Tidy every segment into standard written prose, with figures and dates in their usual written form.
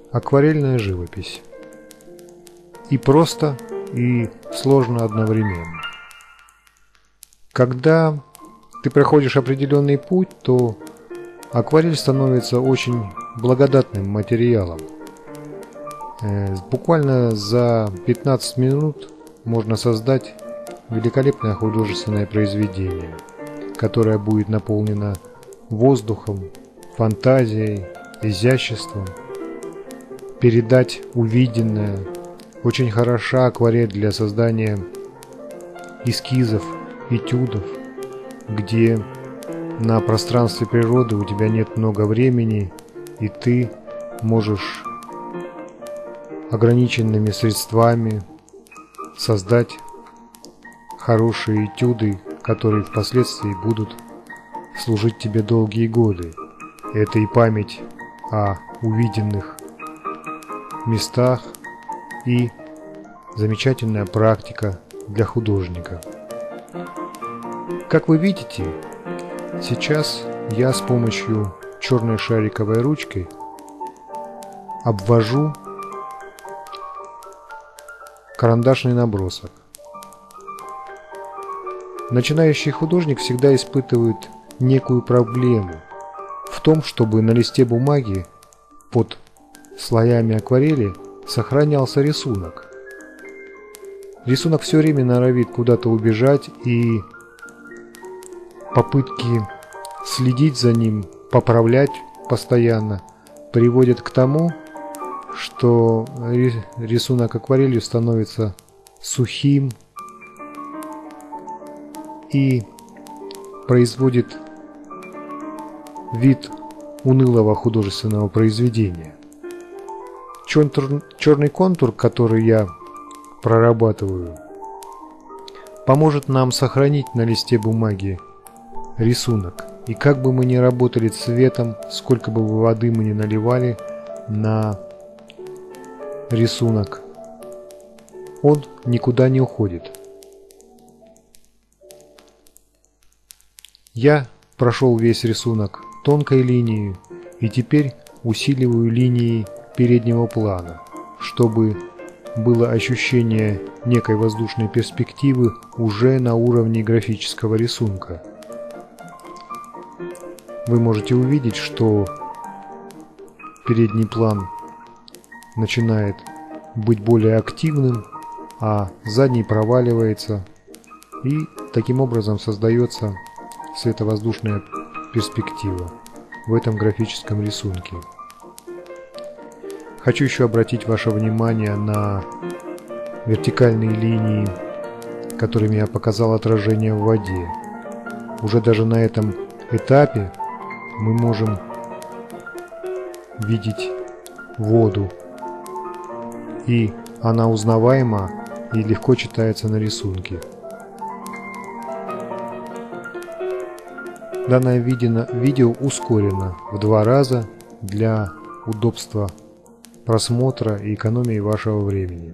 Акварельная живопись. И просто, и сложно одновременно. Когда ты проходишь определенный путь, то акварель становится очень благодатным материалом. Буквально за 15 минут можно создать великолепное художественное произведение, которое будет наполнено воздухом, фантазией, изяществом. Передать увиденное. Очень хороша акварель для создания эскизов, этюдов, где на пространстве природы у тебя нет много времени, и ты можешь ограниченными средствами создать хорошие этюды, которые впоследствии будут служить тебе долгие годы. Это и память о увиденных местах, и замечательная практика для художника. Как вы видите, сейчас я с помощью черной шариковой ручкой обвожу карандашный набросок. Начинающий художник всегда испытывает некую проблему в том, чтобы на листе бумаги под слоями акварели сохранялся рисунок. Рисунок все время норовит куда-то убежать, и попытки следить за ним, поправлять постоянно, приводят к тому, что рисунок акварелью становится сухим и производит вид унылого художественного произведения. Черный контур, который я прорабатываю, поможет нам сохранить на листе бумаги рисунок. И как бы мы ни работали цветом, сколько бы воды мы ни наливали на рисунок, он никуда не уходит. Я прошел весь рисунок тонкой линией и теперь усиливаю линии переднего плана, чтобы было ощущение некой воздушной перспективы уже на уровне графического рисунка. Вы можете увидеть, что передний план начинает быть более активным, а задний проваливается, и таким образом создается световоздушная перспектива в этом графическом рисунке. Хочу еще обратить ваше внимание на вертикальные линии, которыми я показал отражение в воде. Уже даже на этом этапе мы можем видеть воду, и она узнаваема и легко читается на рисунке. Данное видео ускорено в 2 раза для удобства просмотра и экономии вашего времени.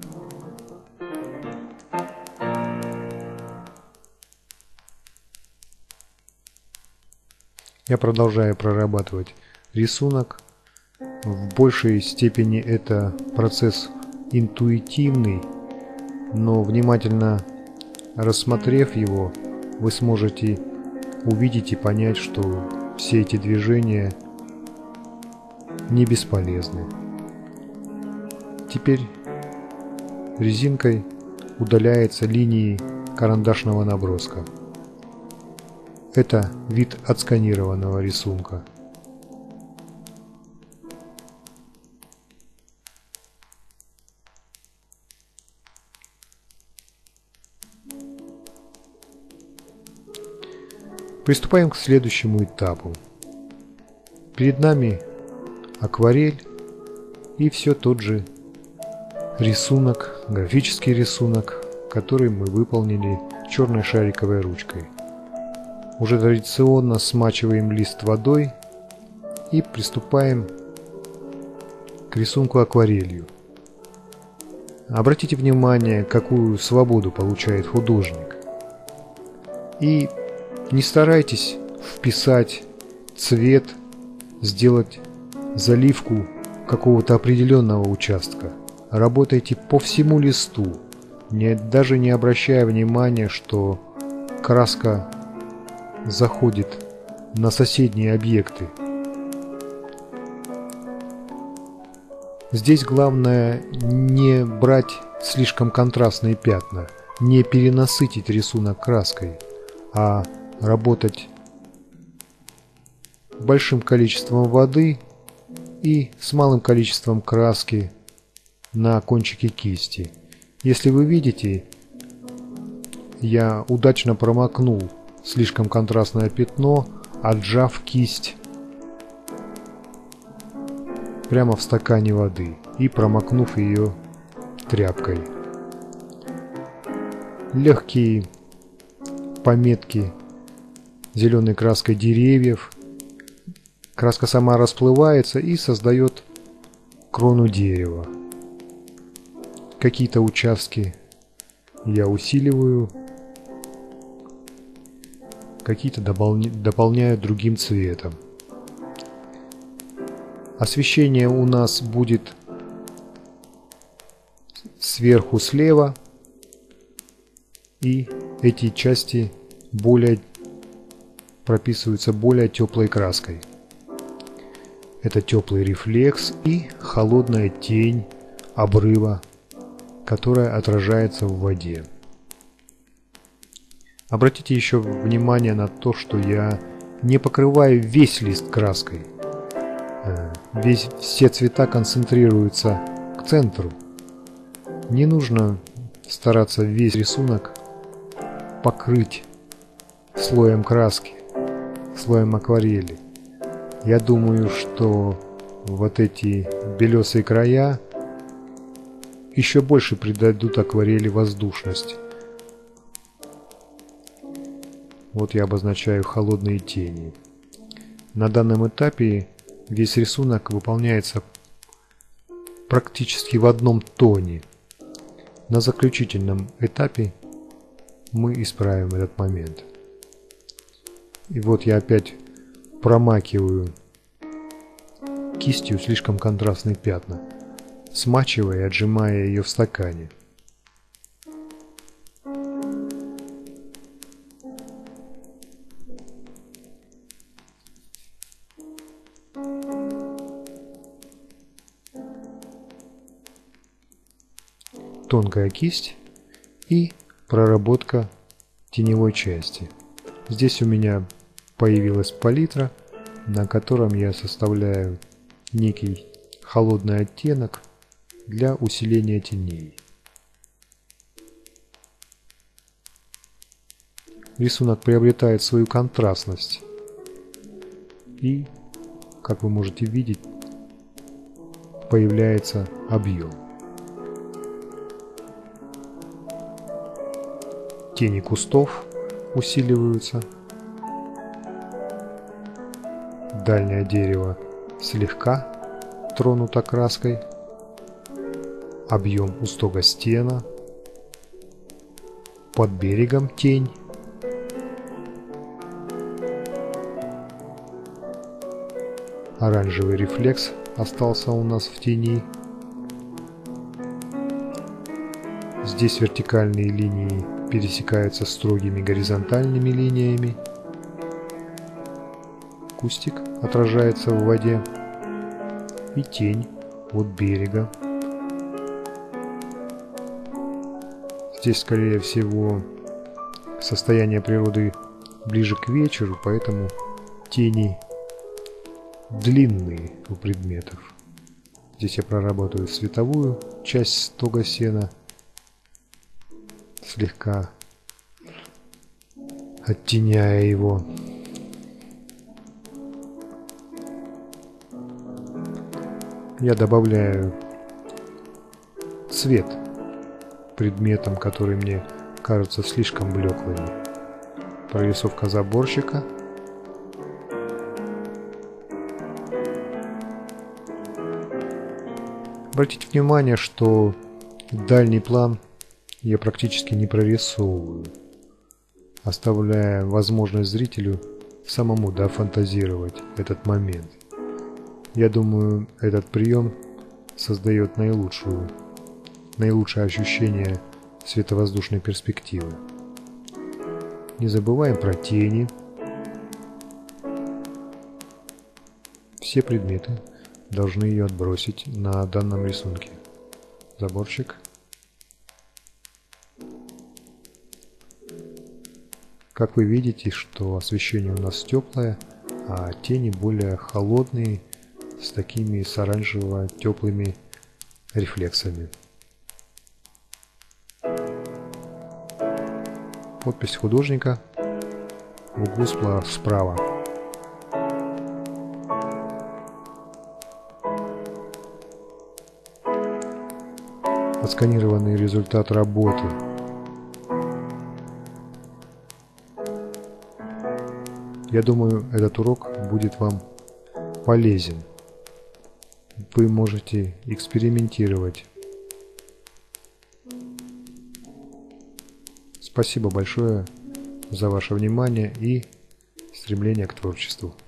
Я продолжаю прорабатывать рисунок. В большей степени это процесс интуитивный, но внимательно рассмотрев его, вы сможете увидеть и понять, что все эти движения не бесполезны. Теперь резинкой удаляются линии карандашного наброска. Это вид отсканированного рисунка. Приступаем к следующему этапу. Перед нами акварель и все тот же рисунок, графический рисунок, который мы выполнили черной шариковой ручкой. Уже традиционно смачиваем лист водой и приступаем к рисунку акварелью. Обратите внимание, какую свободу получает художник. И не старайтесь вписать цвет, сделать заливку какого-то определенного участка. Работайте по всему листу, даже не обращая внимания, что краска заходит на соседние объекты. Здесь главное не брать слишком контрастные пятна, не перенасытить рисунок краской, а работать большим количеством воды и с малым количеством краски на кончике кисти. Если вы видите, я удачно промокнул слишком контрастное пятно, отжав кисть прямо в стакане воды и промокнув ее тряпкой. Легкие пометки зеленой краской деревьев. Краска сама расплывается и создает крону дерева. Какие-то участки я усиливаю, какие-то дополняю другим цветом. Освещение у нас будет сверху слева, и эти части прописываются более теплой краской. Это теплый рефлекс и холодная тень обрыва, которая отражается в воде. Обратите еще внимание на то, что я не покрываю весь лист краской. Все цвета концентрируются к центру. Не нужно стараться весь рисунок покрыть слоем краски, слоем акварели. Я думаю, что вот эти белесые края еще больше придадут акварели воздушность. Вот я обозначаю холодные тени. На данном этапе весь рисунок выполняется практически в одном тоне. На заключительном этапе мы исправим этот момент. И вот я опять промакиваю кистью слишком контрастные пятна, смачивая и отжимая ее в стакане. Тонкая кисть и проработка теневой части. Здесь у меня появилась палитра, на котором я составляю некий холодный оттенок для усиления теней. Рисунок приобретает свою контрастность и, как вы можете видеть, появляется объем. Тени кустов усиливаются. Дальнее дерево слегка тронуто краской. Объем у стога стена. Под берегом тень. Оранжевый рефлекс остался у нас в тени. Здесь вертикальные линии пересекаются строгими горизонтальными линиями. Кустик отражается в воде. И тень от берега. Здесь, скорее всего, состояние природы ближе к вечеру, поэтому тени длинные у предметов. Здесь я проработаю световую часть стога сена, слегка оттеняя его. Я добавляю цвет предметам, которые мне кажутся слишком блеклыми. Прорисовка заборщика. Обратите внимание, что дальний план я практически не прорисовываю, оставляя возможность зрителю самому дофантазировать этот момент. Я думаю, этот прием создает наилучшее ощущение световоздушной перспективы. Не забываем про тени. Все предметы должны ее отбросить на данном рисунке. Заборчик. Как вы видите, что освещение у нас теплое, а тени более холодные, с такими с оранжево-теплыми рефлексами. Подпись художника в углу справа. Отсканированный результат работы. Я думаю, этот урок будет вам полезен. Вы можете экспериментировать. Спасибо большое за ваше внимание и стремление к творчеству.